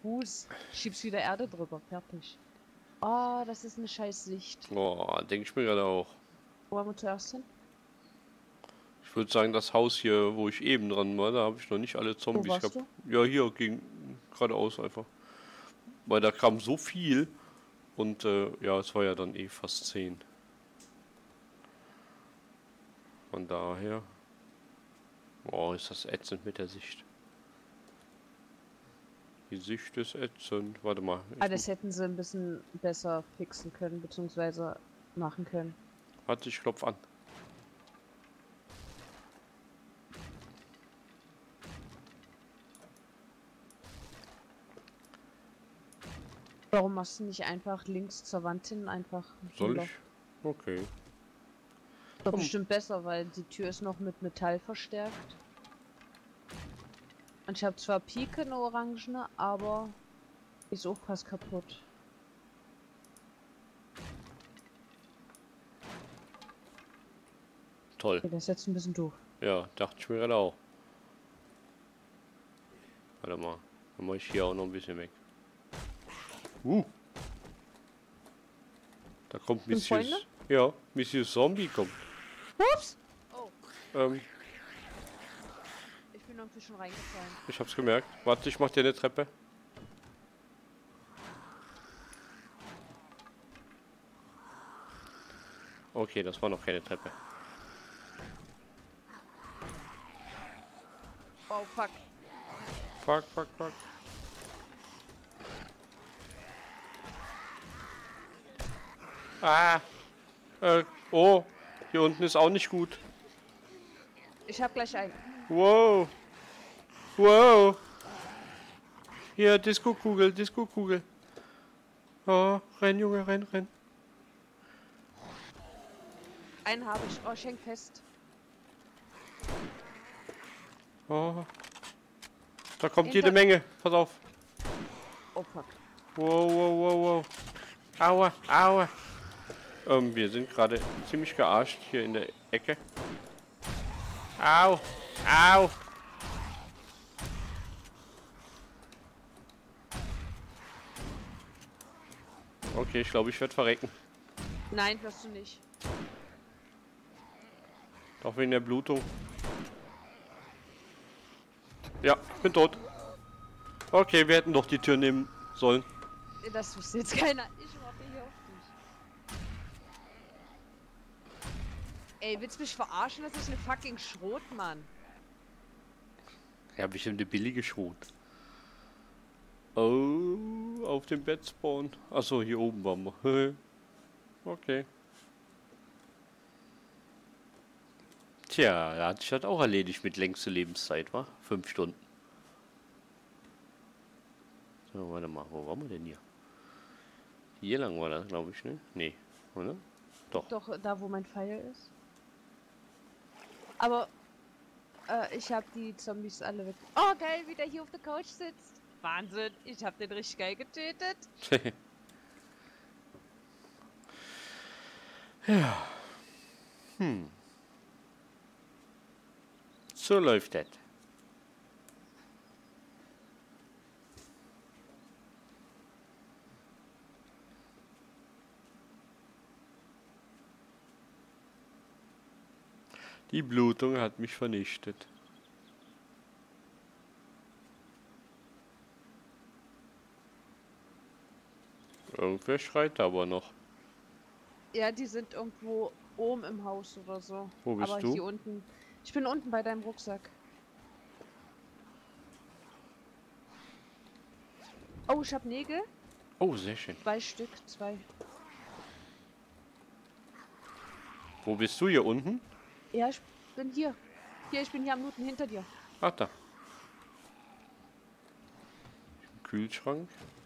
Fuß. Schiebst wieder Erde drüber. Fertig. Oh, das ist eine scheiß Sicht. Boah, denke ich mir gerade auch. Wo wollen wir zuerst hin? Ich würde sagen, das Haus hier, wo ich eben dran war, da habe ich noch nicht alle Wo Zombies warst gehabt. du? Ja, hier geradeaus einfach. Weil da kam so viel und ja, es war ja dann eh fast 10. Von daher. Oh, ist das ätzend mit der Sicht. Die Sicht ist ätzend. Warte mal. Ah, das hätten sie ein bisschen besser fixen können, beziehungsweise machen können. Warte, ich klopf an. Warum machst du nicht einfach links zur Wand hin einfach? Soll ich? Okay. Doch bestimmt besser, weil die Tür ist noch mit Metall verstärkt. Und ich habe zwar Pike, eine orangene, aber ist auch fast kaputt. Toll. Okay, das ist jetzt ein bisschen doof. Ja, dachte ich mir gerade auch. Warte mal. Dann mache ich hier auch noch ein bisschen weg. Da kommt Monsieur. Ja, Monsieur Zombie kommt. Ups! Oh, ich bin irgendwie schon reingefallen. Ich hab's gemerkt. Warte, ich mach dir eine Treppe. Okay, das war noch keine Treppe. Oh, fuck. Fuck, fuck, fuck. Ah! Oh! Hier unten ist auch nicht gut. Ich hab gleich einen. Wow! Wow! Hier, Disco-Kugel, Disco-Kugel. Oh, renn, Junge, renn, renn. Einen habe ich. Oh, ich häng fest. Oh. Da kommt Hinter- jede Menge. Pass auf. Oh, fuck. Wow, wow, wow, wow. Aua, aua. Wir sind gerade ziemlich gearscht hier in der Ecke. Au, au. Okay, ich glaube, ich werde verrecken. Nein, wirst du nicht. Auch wegen der Blutung. Ja, bin tot. Okay, wir hätten doch die Tür nehmen sollen. Das wusste jetzt keiner. Ich warte hier auf dich. Ey, willst du mich verarschen? Das ist eine fucking Schrot, Mann. Ja, bestimmt eine billige Schrot. Oh, auf dem Bett spawn. Achso, hier oben waren wir. Okay. Tja, da hat sich das auch erledigt mit längste Lebenszeit, wa? 5 Stunden. So, warte mal, wo waren wir denn hier? Hier lang war das, glaube ich, ne? Nee, oder? Doch. Doch, da wo mein Pfeil ist. Aber ich habe die Zombies alle weg. Oh, geil, wie der hier auf der Couch sitzt. Wahnsinn, ich habe den richtig geil getötet. Ja. So läuft das. Die Blutung hat mich vernichtet. Irgendwer schreit aber noch. Ja, die sind irgendwo oben im Haus oder so. Wo bist Aber du? hier unten. Ich bin unten bei deinem Rucksack. Oh, ich hab Nägel. Oh, sehr schön. 2 Stück, 2. Wo bist du hier unten? Ja, ich bin hier. Hier, ich bin hier am Minuten hinter dir. Ach, da. Kühlschrank.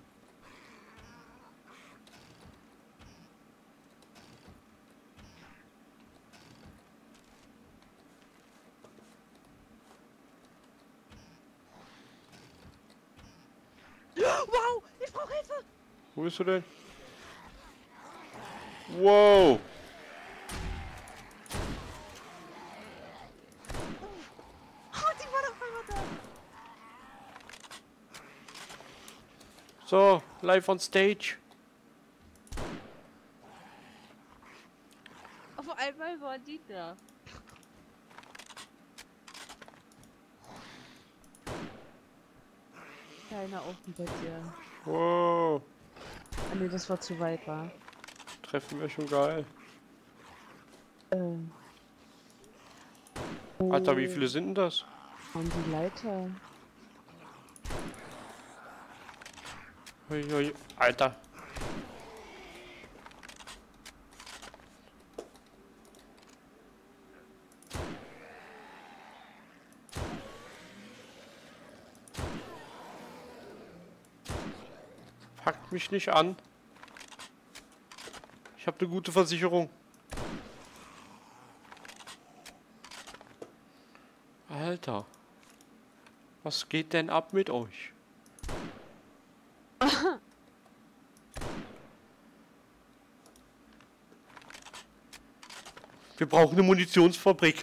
Wow, ich brauche Hilfe. Wo bist du denn? Wow. Oh, die war doch einmal da. So, live on stage. Auf einmal war die da. Keiner auf dem Bett, ja. Wow. Ah, nee, das war zu weit, war. Treffen wir schon geil. Alter, wie viele sind denn das? Und die Leiter. Ui, ui, Alter. Packt mich nicht an. Ich habe eine gute Versicherung. Alter. Was geht denn ab mit euch? Wir brauchen eine Munitionsfabrik.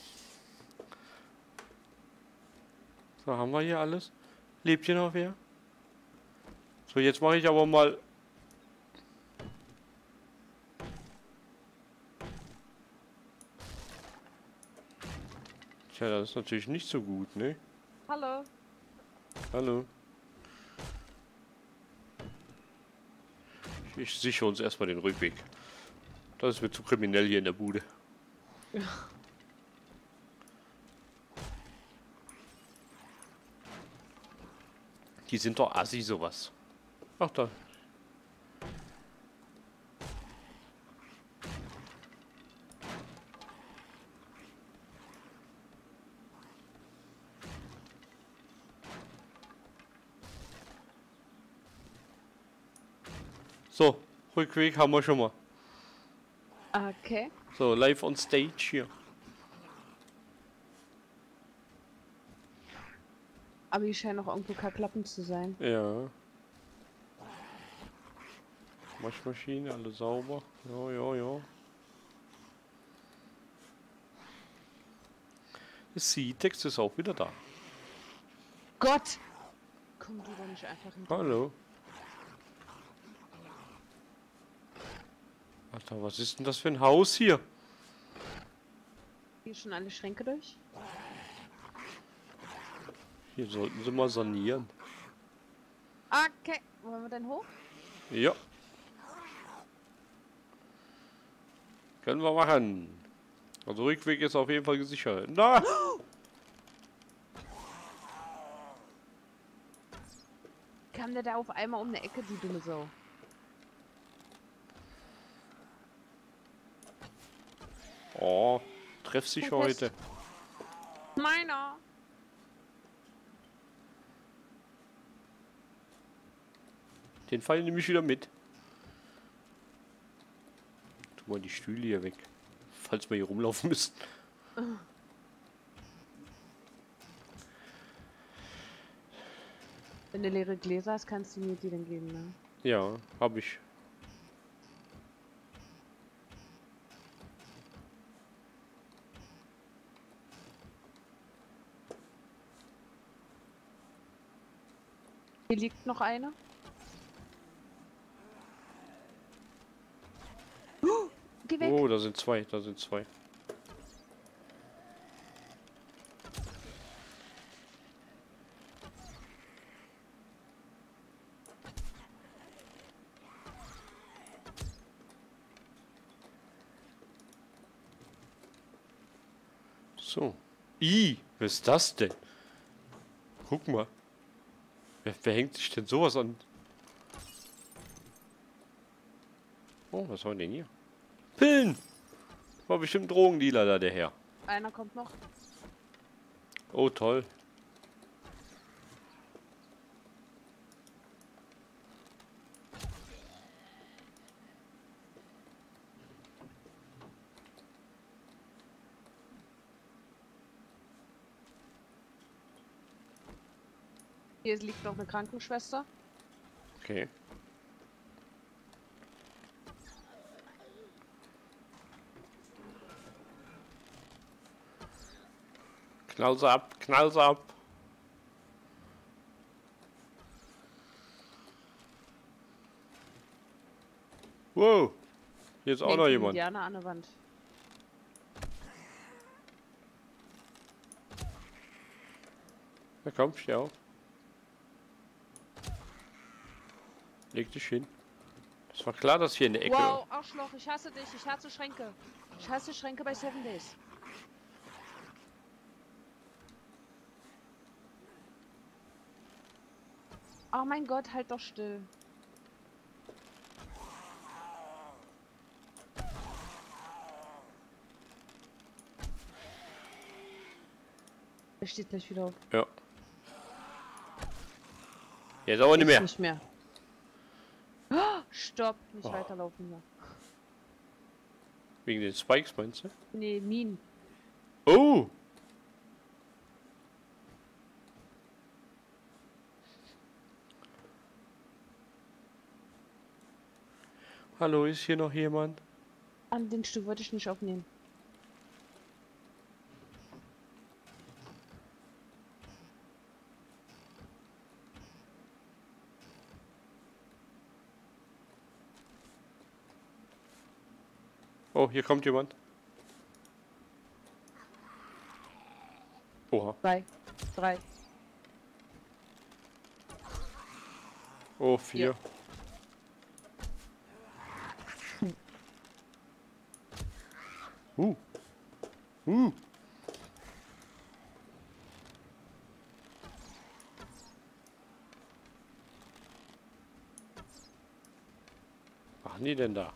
So, haben wir hier alles? Lebt hier noch wer? So, jetzt mache ich aber mal... Tja, das ist natürlich nicht so gut, ne? Hallo. Hallo. Ich sichere uns erstmal den Rückweg. Das ist mir zu kriminell hier in der Bude. Ja. Die sind doch assi, sowas. Ach da. So, Rückweg haben wir schon mal. Okay. So, live on stage hier. Aber die scheinen auch irgendwo Kaklappen zu sein. Ja. Waschmaschine, alle sauber. Ja, ja, ja. Das C-Text ist auch wieder da. Gott! Komm du doch nicht einfach hin. Hallo. Alter, was ist denn das für ein Haus hier? Hier schon alle Schränke durch? Hier sollten sie mal sanieren. Okay. Wollen wir denn hoch? Ja. Können wir machen. Also Rückweg ist auf jeden Fall gesichert. Na! Kam der da auf einmal um eine Ecke, die dumme Sau? Oh, treff sich Fest. heute. Meiner! Den Fall nehme ich wieder mit. Tu mal die Stühle hier weg. Falls wir hier rumlaufen müssen. Wenn du leere Gläser hast, kannst du mir die dann geben, ne? Ja, hab ich. Hier liegt noch eine. Geh weg! Oh, da sind zwei, da sind zwei. So. Was ist das denn? Guck mal. Wer hängt sich denn sowas an? Oh, was war denn hier? Pillen! War bestimmt ein Drogendealer da, der Herr. Einer kommt noch. Oh, toll. Hier liegt noch eine Krankenschwester. Okay. Knall sie ab, knall sie ab. Wow. Hier ist auch noch jemand. Indianer an der Wand. Na komm, steh auf. Leg dich hin. Es war klar, dass hier in der Ecke... Wow, Arschloch, ich hasse dich. Ich hasse Schränke. Ich hasse Schränke bei 7 Days. Oh mein Gott, halt doch still. Er steht gleich wieder auf. Ja. Jetzt aber nicht mehr. Nicht mehr. Oh, stopp, nicht weiterlaufen hier. Wegen den Spikes, meinst du? Nee, Minen. Oh! Hallo, ist hier noch jemand? An den Stück wollte ich nicht aufnehmen. Oh, hier kommt jemand. Oha. 2, 3. Oh, 4. Ja. Uh. Was machen die denn da?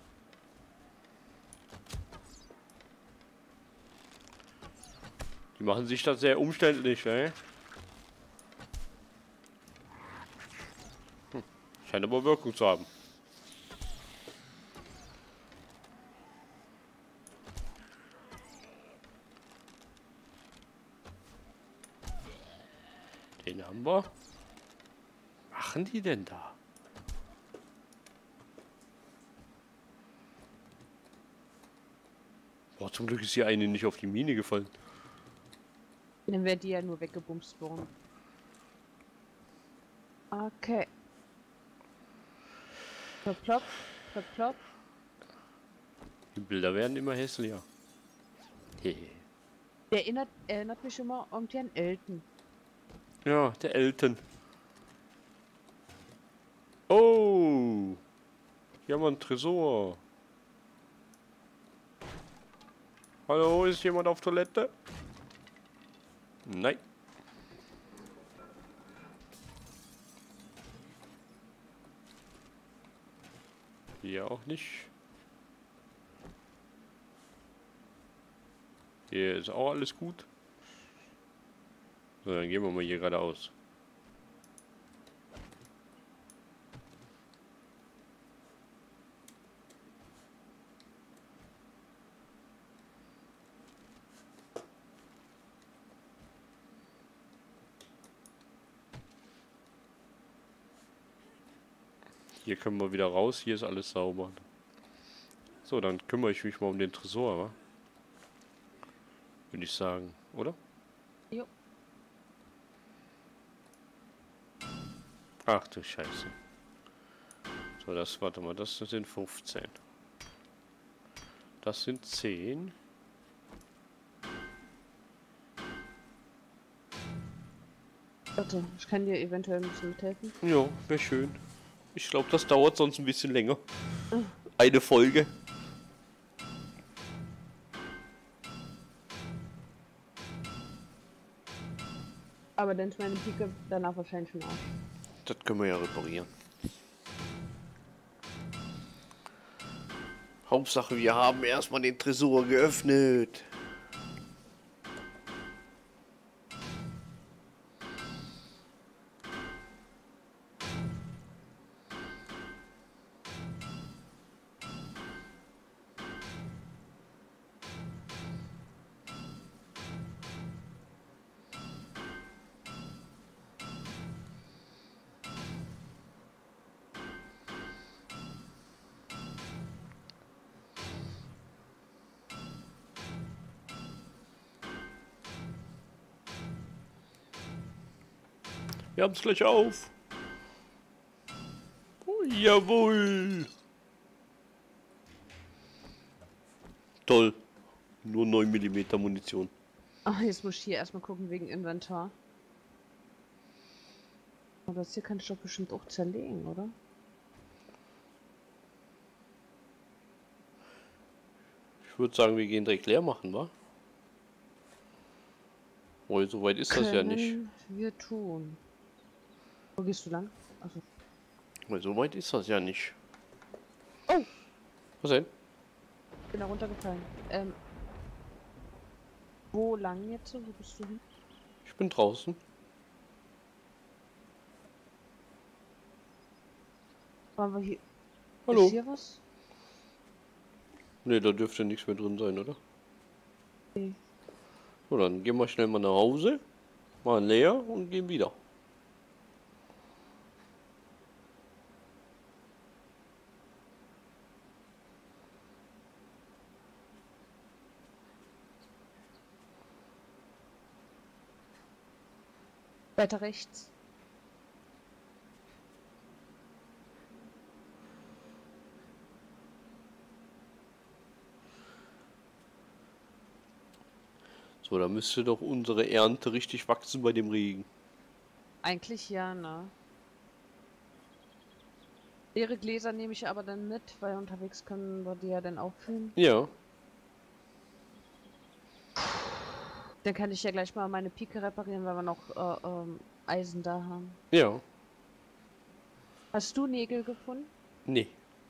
Die machen sich das sehr umständlich, ey. Scheint aber Wirkung zu haben. Den haben wir. Was machen die denn da? Boah, zum Glück ist hier eine nicht auf die Mine gefallen. Dann wäre die ja nur weggebumst worden. Okay. Plopp, plopp. Die Bilder werden immer hässlicher. Hehe. Der erinnert mich immer irgendwie an Elton. Ja, der Elton. Oh! Hier haben wir einen Tresor. Hallo, ist jemand auf Toilette? Nein. Hier auch nicht. Hier ist auch alles gut. So, dann gehen wir mal hier geradeaus. Hier können wir wieder raus, hier ist alles sauber. So, dann kümmere ich mich mal um den Tresor, wa? Würde ich sagen, oder? Jo. Ach du Scheiße. So, das, warte mal, das sind 15. Das sind 10. Warte, ich kann dir eventuell ein bisschen mithelfen. Ja, wäre schön. Ich glaube, das dauert sonst ein bisschen länger. Eine Folge. Aber dann ist meine Pike danach wahrscheinlich schon aus. Das können wir ja reparieren. Hauptsache, wir haben erstmal den Tresor geöffnet. Wir haben es gleich auf. Oh, jawohl. Toll. Nur 9 mm Munition. Ach, jetzt muss ich hier erstmal gucken wegen Inventar. Aber das hier kann ich doch bestimmt auch zerlegen, oder? Ich würde sagen, wir gehen direkt leer machen, wa? Oh, so weit ist das ja nicht. Können wir tun. Wo gehst du lang? Also. Weil so weit ist das ja nicht. Oh! Was denn? Bin da runtergefallen. Wo lang jetzt? Wo bist du hin? Ich bin draußen. Waren wir hier? Hallo? Ist hier was? Ne, da dürfte nichts mehr drin sein, oder? Nee. So, dann gehen wir schnell mal nach Hause. Mal leer und gehen wieder. Weiter rechts. So, da müsste doch unsere Ernte richtig wachsen bei dem Regen. Eigentlich ja, ne? Leere Gläser nehme ich aber dann mit, weil unterwegs können wir die ja dann auffüllen. Ja. Dann kann ich ja gleich mal meine Pike reparieren, weil wir noch Eisen da haben. Ja. Hast du Nägel gefunden? Nee.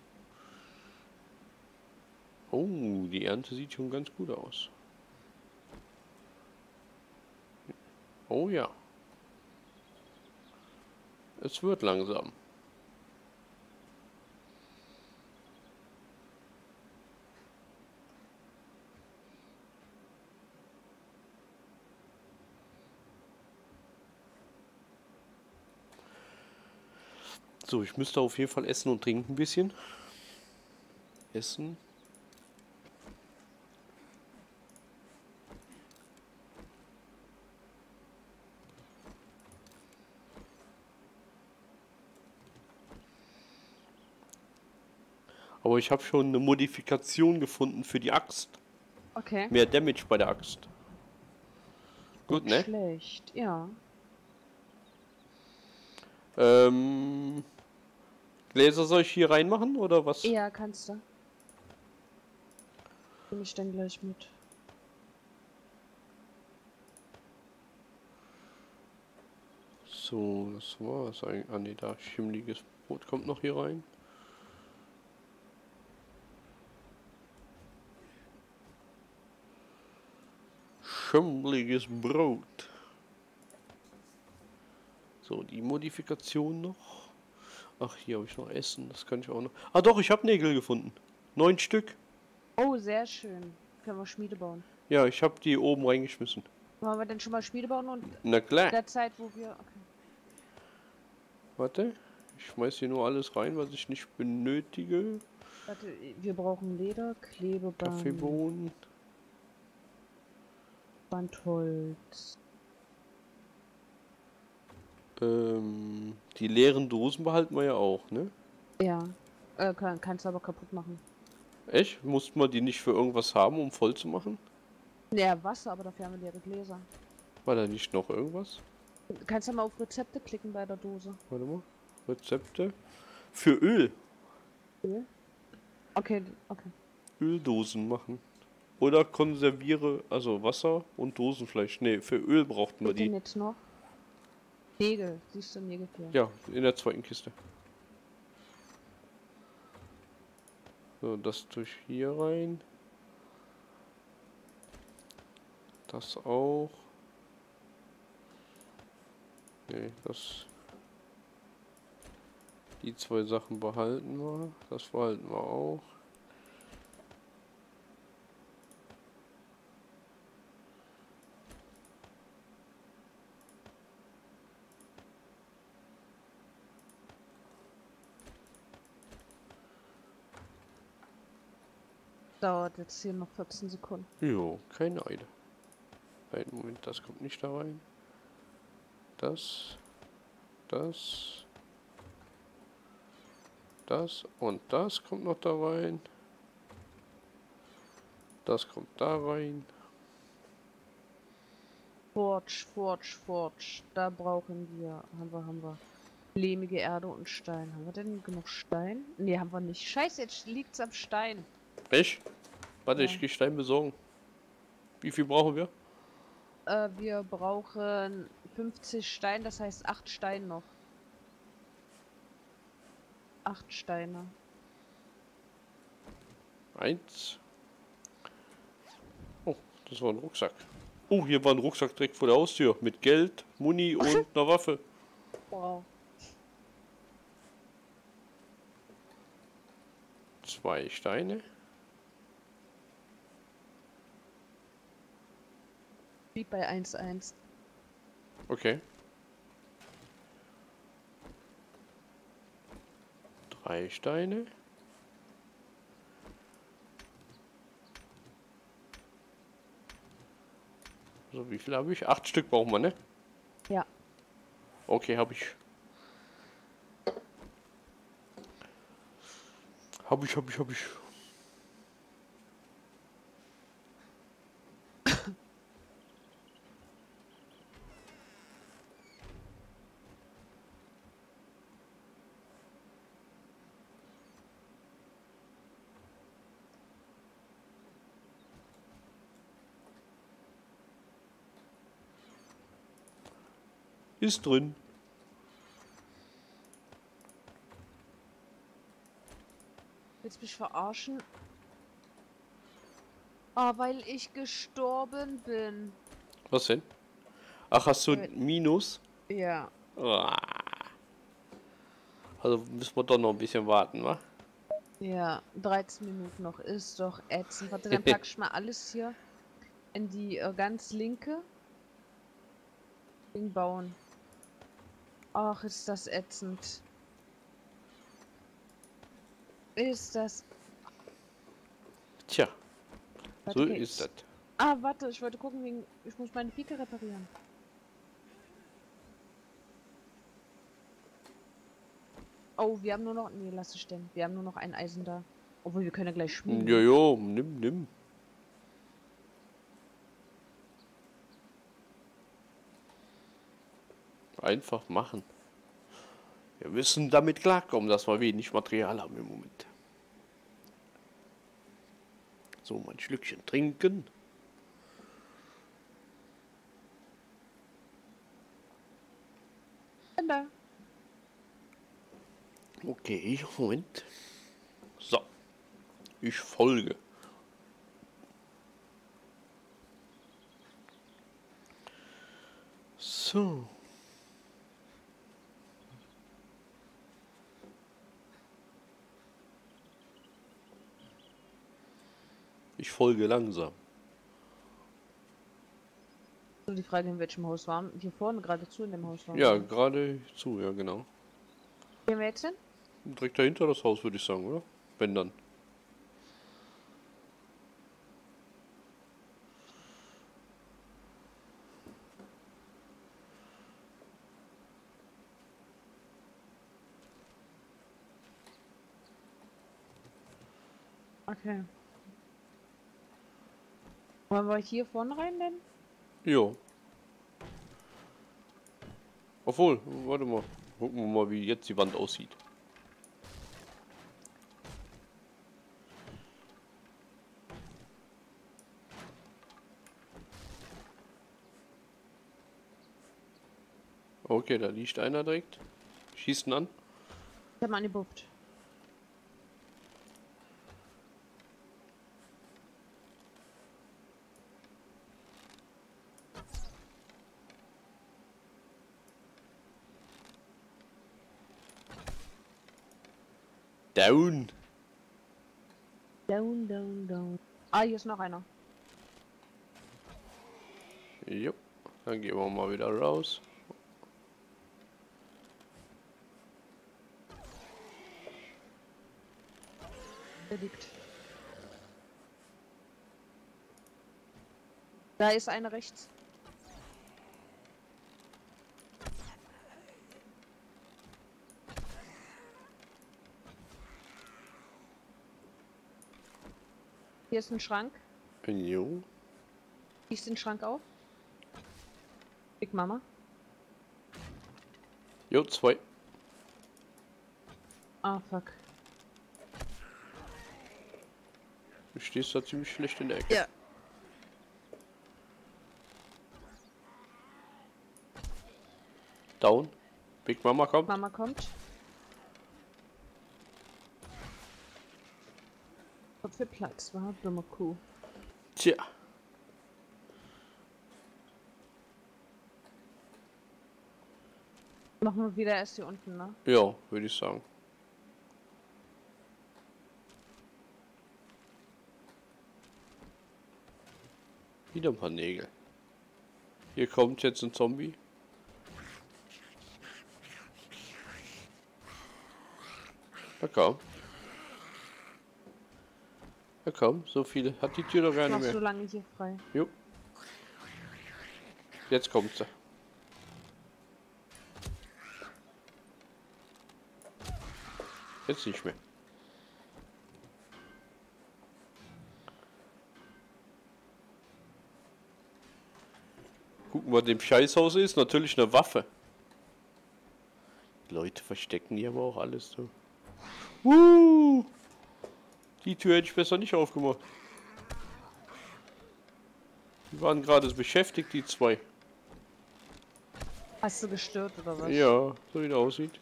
Oh, die Ernte sieht schon ganz gut aus. Oh ja. Es wird langsam. So, ich müsste auf jeden Fall essen und trinken ein bisschen. Essen. Aber ich habe schon eine Modifikation gefunden für die Axt. Okay. Mehr Damage bei der Axt. Gut, ne? Schlecht, ja. Gläser soll ich hier reinmachen oder was? Ja, kannst du. Nehme ich dann gleich mit. So, das war's eigentlich. Ah ne, da schimmliges Brot kommt noch hier rein. Schimmliges Brot. So, die Modifikation noch. Ach, hier habe ich noch Essen. Das kann ich auch noch. Ah doch, ich habe Nägel gefunden. 9 Stück. Oh, sehr schön. Können wir Schmiede bauen. Ja, ich habe die oben reingeschmissen. Wollen wir denn schon mal Schmiede bauen und Na klar. in der Zeit, wo wir... Okay. Warte. Ich schmeiß hier nur alles rein, was ich nicht benötige. Warte, wir brauchen Leder, Klebeband, Kaffeebohnen. Bandholz. Die leeren Dosen behalten wir ja auch, ne? Ja. Kannst du aber kaputt machen. Echt? Muss man die nicht für irgendwas haben, um voll zu machen? Ja, Wasser, aber dafür haben wir leere Gläser. War da nicht noch irgendwas? Du kannst ja mal auf Rezepte klicken bei der Dose. Warte mal. Rezepte. Für Öl. Öl? Okay, okay. Öldosen machen. Oder konserviere, also Wasser und Dosenfleisch. Ne, für Öl braucht man Was denn die. jetzt noch? Nägel, siehst du Nägel für? Ja, in der zweiten Kiste. So, das durch hier rein. Das auch. Ne, das. Die zwei Sachen behalten wir. Das behalten wir auch. Dauert jetzt hier noch 14 Sekunden. Jo, keine Eile. Einen Moment, das kommt nicht da rein. Das und das kommt noch da rein. Das kommt da rein. Forge. Da brauchen wir. Haben wir. Lehmige Erde und Stein. Haben wir denn genug Stein? Ne, haben wir nicht. Scheiße, jetzt liegt's am Stein. Echt? Warte, Ja. ich gehe Stein besorgen. Wie viel brauchen wir? Wir brauchen 50 Stein, das heißt 8 Steine noch. 8 Steine. 1. Oh, das war ein Rucksack. Oh, hier war ein Rucksack direkt vor der Haustür. Mit Geld, Muni und einer Waffe. Wow. 2 Steine. Wie bei 1-1. Okay. 3 Steine. So, wie viel habe ich? 8 Stück brauchen wir, ne? Ja. Okay, habe ich. Habe ich. Ist drin. Willst du mich verarschen? Ah, weil ich gestorben bin. Was denn? Ach, hast du ein Minus? Ja. Ah. Also müssen wir doch noch ein bisschen warten, wa? Ja, 13 Minuten noch. Ist doch ätzend. Warte, dann pack ich mal alles hier in die ganz linke. Ding bauen. Ach, ist das ätzend. Ist das... Tja, Warte, so okay. ist das. Ah, warte, ich wollte gucken, wegen... Ich muss meine Pike reparieren. Oh, wir haben nur noch... Nee, lass es denn. Wir haben nur noch ein Eisen da. Obwohl, wir können ja gleich schmieden. Jojo, nimm. Einfach machen. Wir müssen damit klarkommen, dass wir wenig Material haben im Moment. So, mal ein Schlückchen trinken. Da. Okay, Moment. So, ich folge. So. Ich folge langsam. So, die Frage, in welchem Haus waren. Hier vorne geradezu in dem Haus waren. Ja, gerade zu, ja genau. Gehen wir jetzt hin? Direkt dahinter das Haus, würde ich sagen, oder? Wenn dann. Okay. Wollen wir hier vorne rein denn? Jo. Obwohl, warte mal. Gucken wir mal, wie jetzt die Wand aussieht. Okay, da liegt einer direkt. Schießt ihn an. Ich hab mal angebuppt. Down. Down. Ah, hier ist noch einer. Jo. Dann gehen wir mal wieder raus. Der liegt. Da ist einer rechts. Hier ist ein Schrank. Jo. Schließ den Schrank auf. Big Mama. Jo, 2. Ah, fuck. Du stehst da ziemlich schlecht in der Ecke. Ja. Down. Big Mama kommt. Mama kommt. Was für Platz war? Dumme Kuh. Tja. Machen wir wieder erst hier unten, ne? Ja, würde ich sagen. Wieder ein paar Nägel. Hier kommt jetzt ein Zombie. Na komm. Na komm, so viele. Hat die Tür doch gar nicht Machst so mehr. lange hier frei. Jo. Jetzt kommt sie. Jetzt nicht mehr. Gucken, was dem Scheißhaus ist. Natürlich eine Waffe. Die Leute verstecken hier aber auch alles so. Die Tür hätte ich besser nicht aufgemacht. Die waren gerade beschäftigt, die zwei. Hast du gestört oder was? Ja, so wie das aussieht.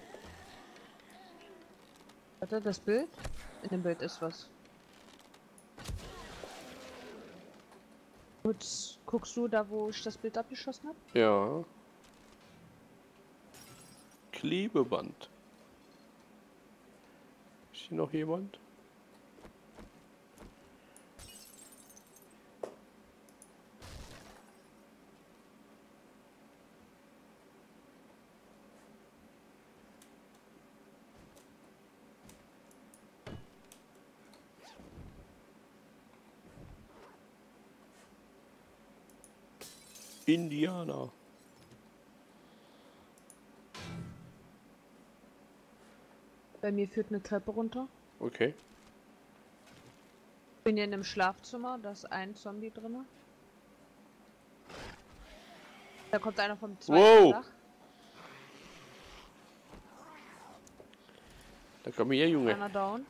Warte, das Bild? In dem Bild ist was. Gut, guckst du da, wo ich das Bild abgeschossen habe? Ja. Klebeband. Ist hier noch jemand? Indianer. Bei mir führt eine Treppe runter. Okay. Bin hier in einem Schlafzimmer, da ist ein Zombie drin. Da kommt einer vom zweiten Wow. Dach. Da komm her, Junge. Einer down.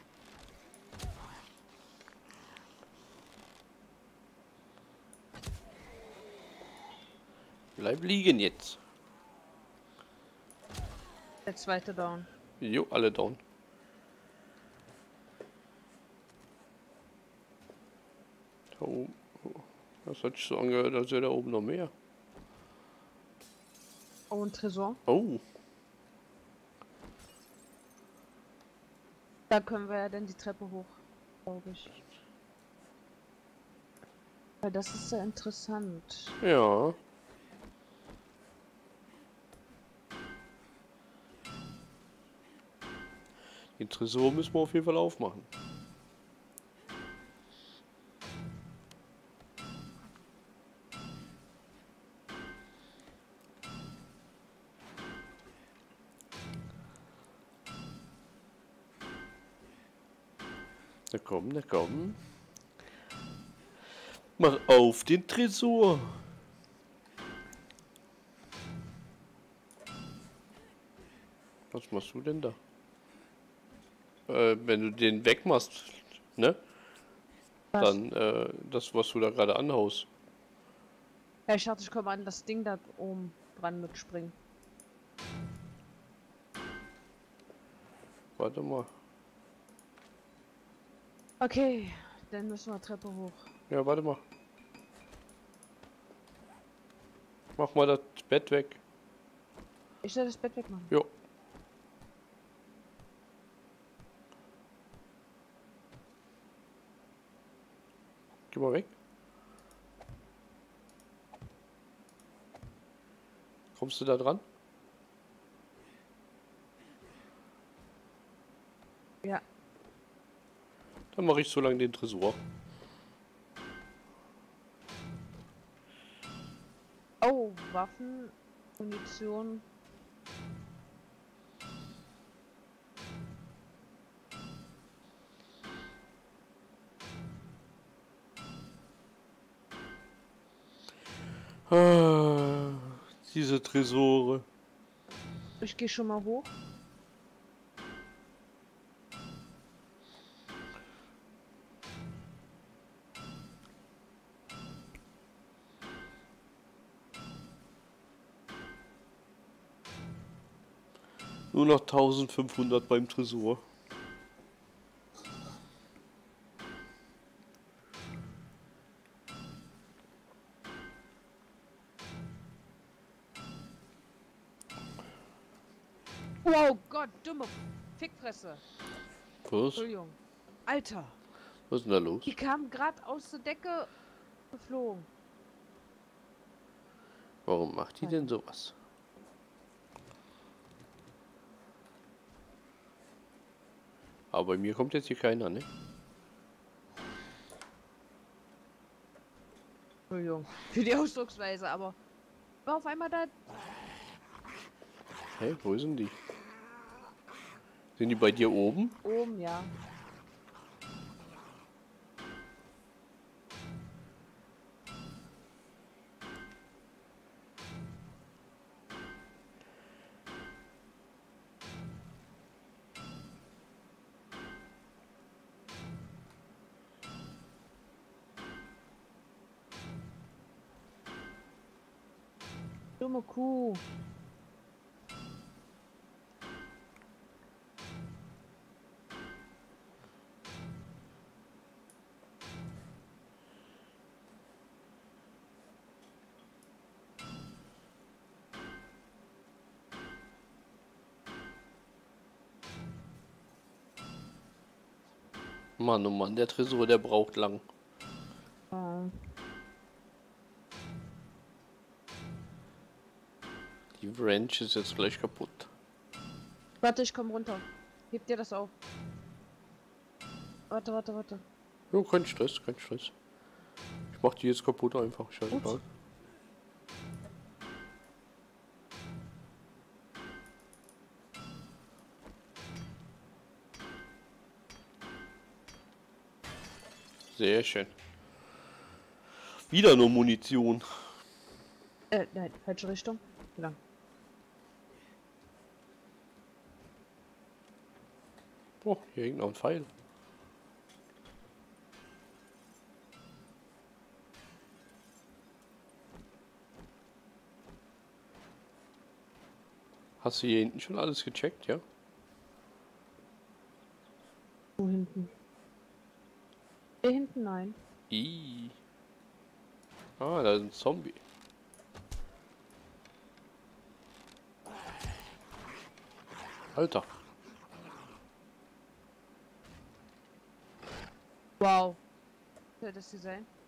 Bleib liegen jetzt. Der zweite down. Jo, alle down. Da oben. Das hat sich so angehört, als wäre da oben noch mehr. Oh, ein Tresor. Oh. Da können wir ja dann die Treppe hoch, glaube ich. Weil das ist ja interessant. Ja. Den Tresor müssen wir auf jeden Fall aufmachen. Na komm, na komm. Mach auf den Tresor. Was machst du denn da? Wenn du den wegmachst, ne? Was? Dann das, was du da gerade anhaust. Ja, ich dachte, ich komme an das Ding da oben dran mitspringen. Warte mal. Okay, dann müssen wir Treppe hoch. Ja, warte mal. Mach mal das Bett weg. Ich soll das Bett wegmachen. Jo. Geh mal weg. Kommst du da dran? Ja. Dann mache ich so lange den Tresor. Oh, Waffen, Munition. Ah, diese Tresore. Ich gehe schon mal hoch. Nur noch 1500 beim Tresor. Wow, Gott, dumme Fickfresse. Was? Entschuldigung. Alter, Was ist denn da los? die kamen gerade aus der Decke geflogen. Warum macht die denn sowas? Aber bei mir kommt jetzt hier keiner, ne? Entschuldigung für die Ausdrucksweise, aber war auf einmal da. Hey, wo sind die? Sind die bei dir oben? Oben, ja. Dumme Kuh. Mann, oh Mann, der Tresor, der braucht lang. Die Wrench ist jetzt gleich kaputt. Warte, ich komm runter. Heb dir das auf. Warte, warte, warte. Jo, kein Stress, kein Stress. Ich mach die jetzt kaputt einfach, scheißegal. Sehr schön. Wieder nur Munition. Nein, falsche Richtung. Lang. Oh, hier hängt noch ein Pfeil. Hast du hier hinten schon alles gecheckt, ja? Wo hinten? Hier hinten, nein. Ih. Ah, da ist ein Zombie. Alter. Wow. Soll das hier sein?